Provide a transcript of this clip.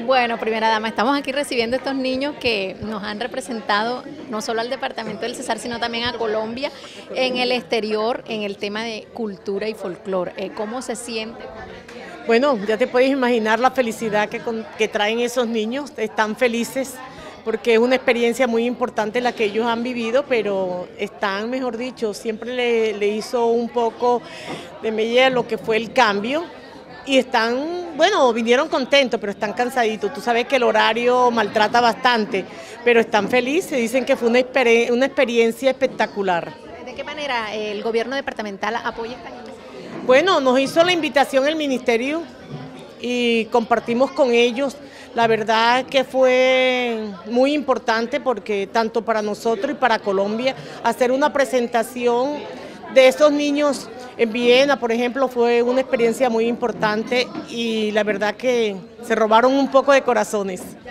Bueno, primera dama, estamos aquí recibiendo a estos niños que nos han representado no solo al departamento del Cesar, sino también a Colombia en el exterior, en el tema de cultura y folclore. ¿Cómo se siente? Bueno, ya te puedes imaginar la felicidad que traen esos niños, están felices porque es una experiencia muy importante la que ellos han vivido, pero están, mejor dicho, siempre le hizo un poco de mella lo que fue el cambio y están, bueno, vinieron contentos, pero están cansaditos. Tú sabes que el horario maltrata bastante, pero están felices, dicen que fue una experiencia espectacular. ¿De qué manera el gobierno departamental apoya esta iniciativa? Bueno, nos hizo la invitación el ministerio y compartimos con ellos. La verdad que fue muy importante porque tanto para nosotros y para Colombia hacer una presentación de esos niños en Viena, por ejemplo, fue una experiencia muy importante y la verdad que se robaron un poco de corazones.